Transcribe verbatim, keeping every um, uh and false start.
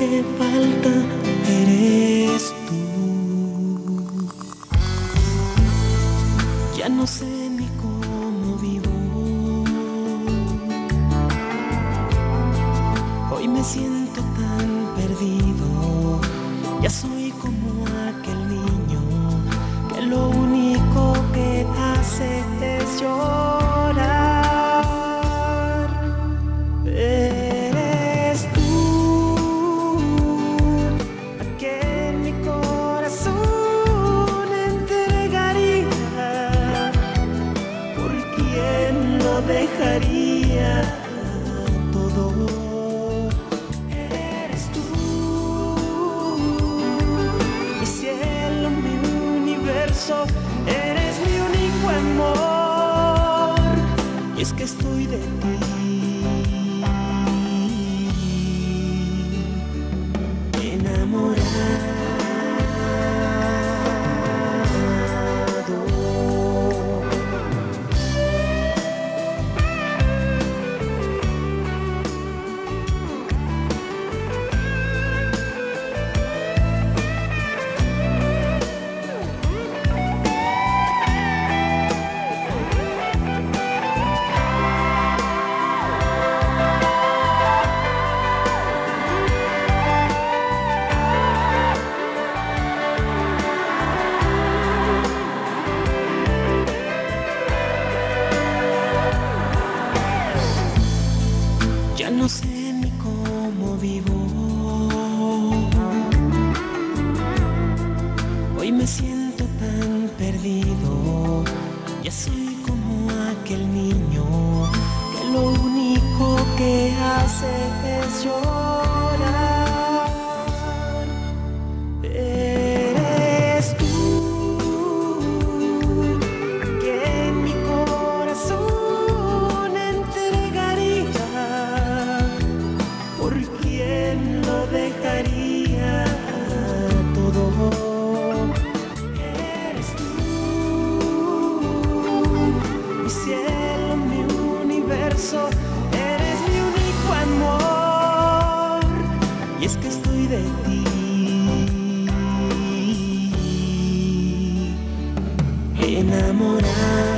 que falta eres tú. Ya no sé ni cómo vivo. Hoy me siento tan perdido. Ya soy como aquel niño que lo único que hace es llorar. Eres tú a quien mi corazón entregaría. ¿Por quién lo dejaría todo? Eres tú, mi cielo, mi universo. Eres mi único amor, y es que estoy de ti enamorado. Ya no sé ni cómo vivo. Hoy me siento tan perdido. Ya soy como aquel niño que lo único que hace es llorar. Eres tú que en mi corazón entregaría. ¿Por quién lo dejaría todo? Eres tú, mi cielo, mi universo. Eres mi único amor, y es que estoy de ti enamorado.